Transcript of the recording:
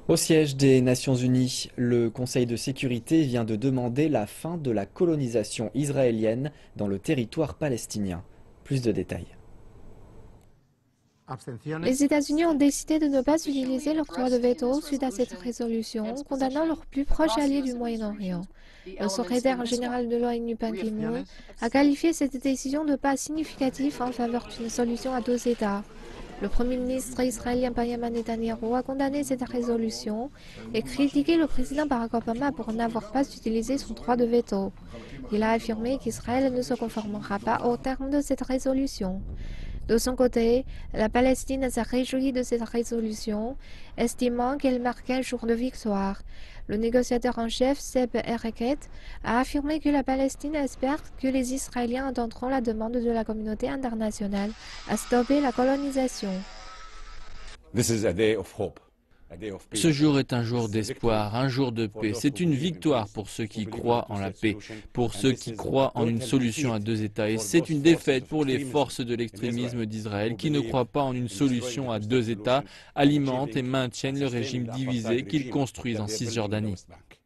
Au siège des Nations Unies, le Conseil de sécurité vient de demander la fin de la colonisation israélienne dans le territoire palestinien. Plus de détails. Les États-Unis ont décidé de ne pas utiliser leur droit de veto suite à cette résolution, condamnant leur plus proche allié du Moyen-Orient. Le secrétaire général de l'ONU, Ban Ki-moon, a qualifié cette décision de pas significatif en faveur d'une solution à deux États. Le Premier ministre israélien Benjamin Netanyahu a condamné cette résolution et critiqué le président Barack Obama pour n'avoir pas utilisé son droit de veto. Il a affirmé qu'Israël ne se conformera pas aux termes de cette résolution. De son côté, la Palestine s'est réjouie de cette résolution, estimant qu'elle marque un jour de victoire. Le négociateur en chef, Seb Erekat, a affirmé que la Palestine espère que les Israéliens entendront la demande de la communauté internationale à stopper la colonisation. Ce jour est un jour d'espoir, un jour de paix. C'est une victoire pour ceux qui croient en la paix, pour ceux qui croient en une solution à deux États. Et c'est une défaite pour les forces de l'extrémisme d'Israël qui ne croient pas en une solution à deux États, alimentent et maintiennent le régime divisé qu'ils construisent en Cisjordanie.